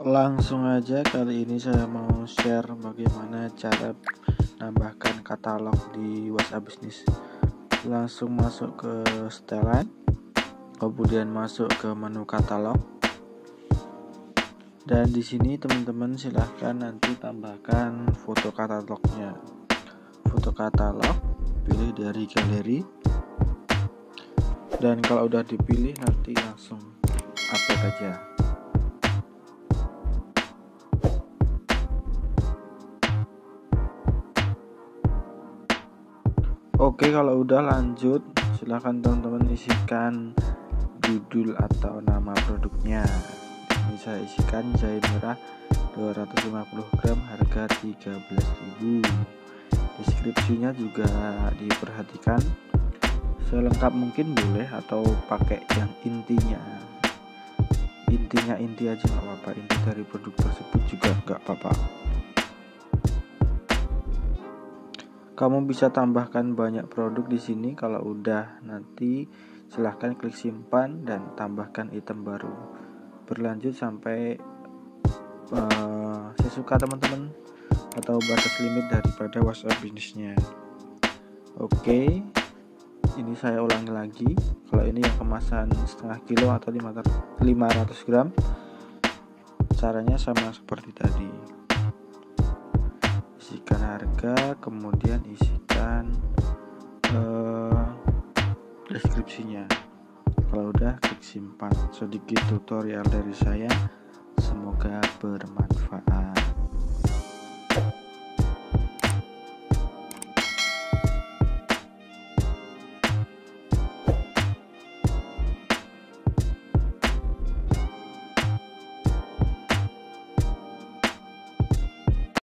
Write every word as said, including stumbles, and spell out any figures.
Langsung aja, kali ini saya mau share bagaimana cara nambahkan katalog di WhatsApp Business. Langsung masuk ke setelan, kemudian masuk ke menu katalog. Dan di sini teman-teman silahkan nanti tambahkan foto katalognya. Foto katalog, pilih dari galeri. Dan kalau udah dipilih nanti langsung upload aja. Oke, kalau udah lanjut, silahkan teman-teman isikan judul atau nama produknya. Ini saya isikan jahe merah dua ratus lima puluh gram, harga tiga belas ribu. Deskripsinya juga diperhatikan selengkap mungkin boleh, atau pakai yang intinya. Intinya inti aja nggak apa-apa, inti dari produk tersebut juga nggak apa-apa. Kamu bisa tambahkan banyak produk di sini. Kalau udah, nanti silahkan klik simpan dan tambahkan item baru. Berlanjut sampai uh, sesuka teman-teman atau batas limit daripada WhatsApp bisnisnya. Oke, ini saya ulangi lagi. Kalau ini yang kemasan setengah kilo atau lima ratus gram, caranya sama seperti tadi. Isikan harga, kemudian isikan uh, deskripsinya. Kalau udah, klik simpan. Sedikit tutorial dari saya, semoga bermanfaat.